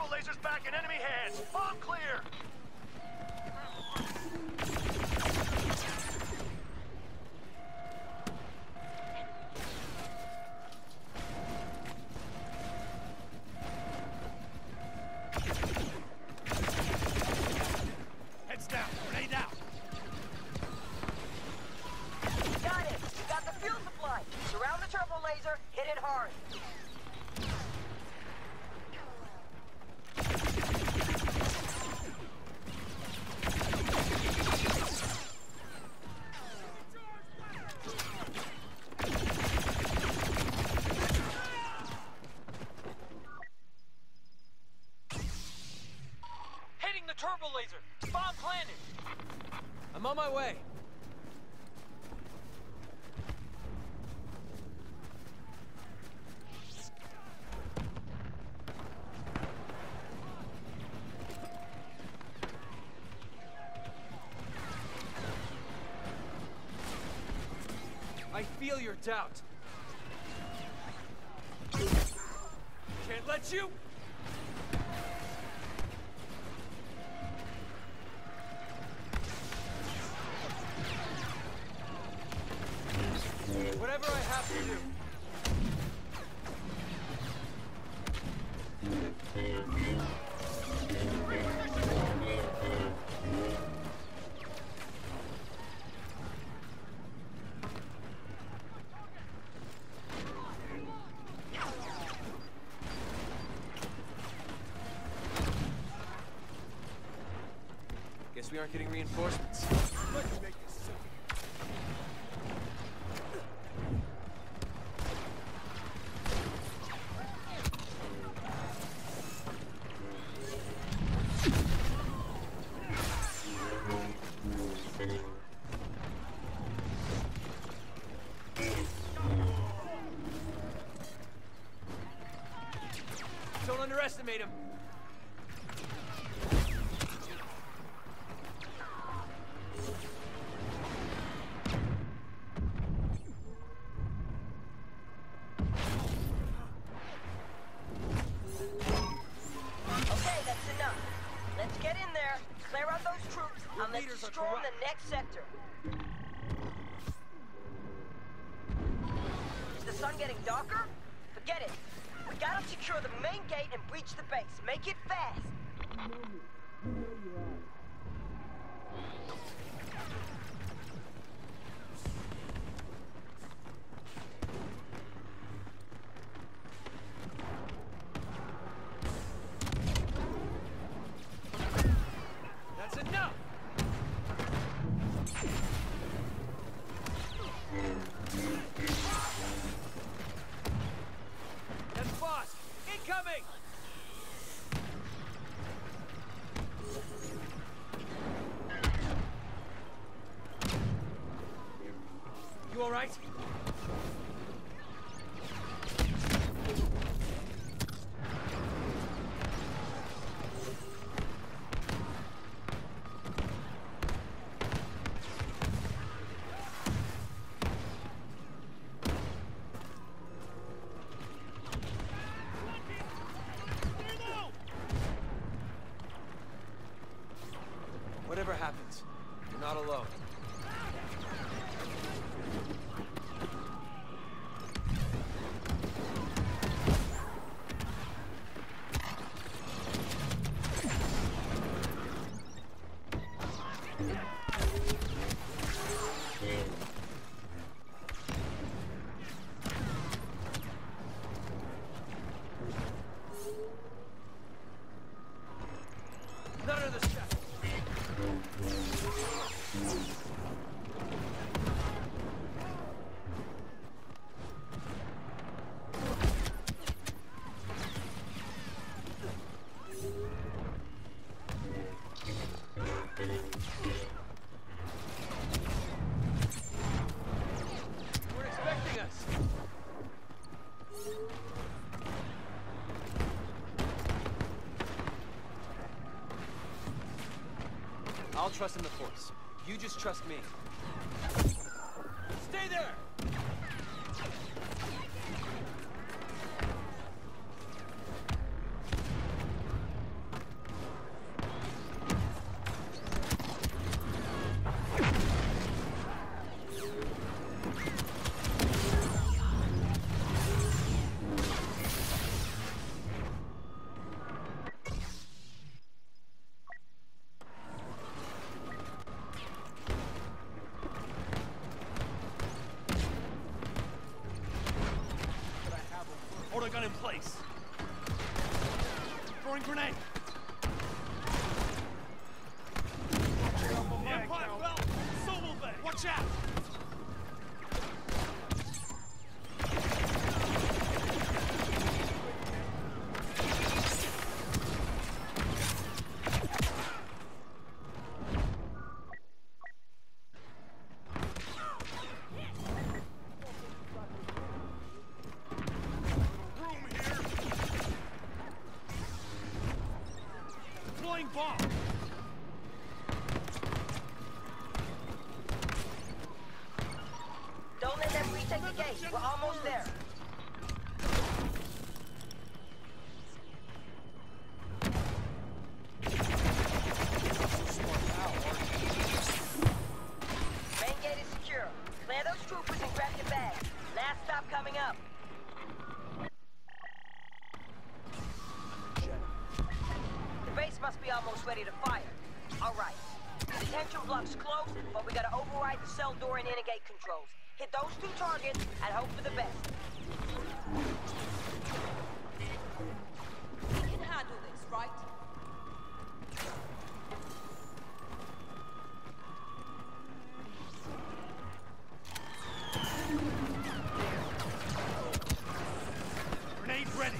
turbo lasers back in enemy hands. Bomb clear. Heads down. Grenade out. Got it. You got the fuel supply. Surround the turbo laser. Hit it hard. Hitting the turbo laser. Bomb planted. I'm on my way. I feel your doubt. Can't let you! Whatever I have to do. Guess we aren't getting reinforcements. Let's make this simple. Don't underestimate him. Okay, that's enough. Let's get in there, clear out those troops, and let's leaders are storm the corrupt. next sector. Is the sun getting darker? Forget it. We gotta secure the main gate and breach the base. Make it fast. That's enough! That's boss! Incoming! You alright? Whatever happens, you're not alone. None of this stuff. We're expecting us. I'll trust in the Force. You just trust me. Stay there! Throwing grenade. Empire belt. So will they. Watch out. Bomb. Don't let them retake the gate. We're almost there. Main gate is secure. Clear those troopers and grab your bags. Last stop coming up. The base must be almost ready to fire. All right. The detention block's closed, but we gotta override the cell door and inner gate controls. Hit those two targets and hope for the best. We can handle this, right? Grenade ready.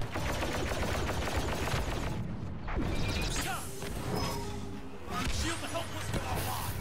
Shield the helpless with our lives.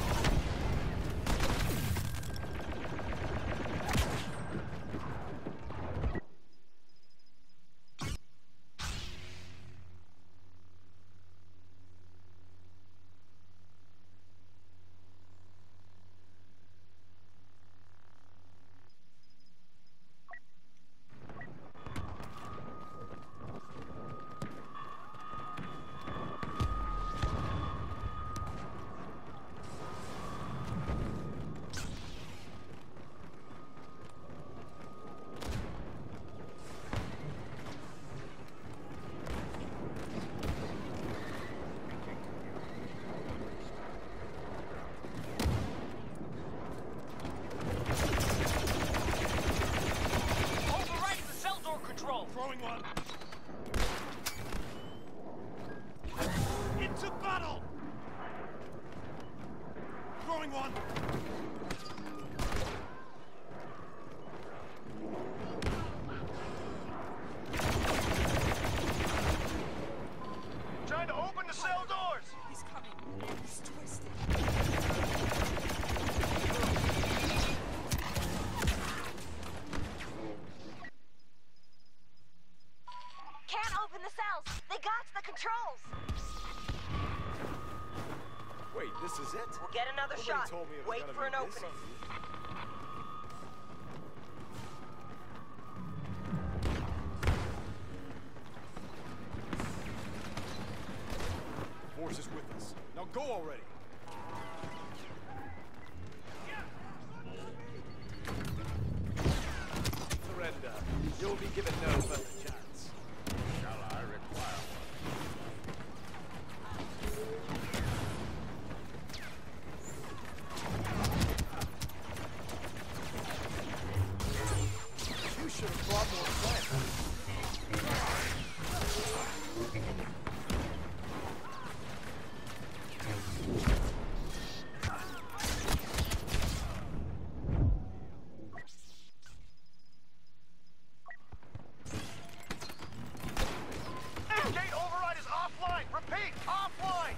Throwing one. Into battle! Throwing one. Trying to open the cell doors! He's coming. He's twisted. Open the cells! They got the controls! Wait, this is it? We'll get another Nobody shot. told me it was Wait gonna for an be this opening. easy. Force is with us. Now go already. Surrender. You'll be given no further chance. Shall I require You should have brought more fire. Gate override is offline! Repeat, offline!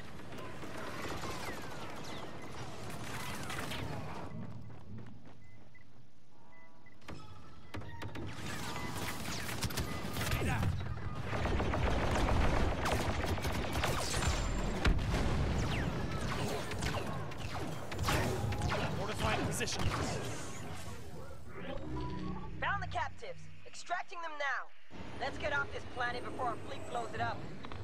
Get out. Fortifying position. Found the captives. Extracting them now. Let's get off this planet before our fleet blows it up.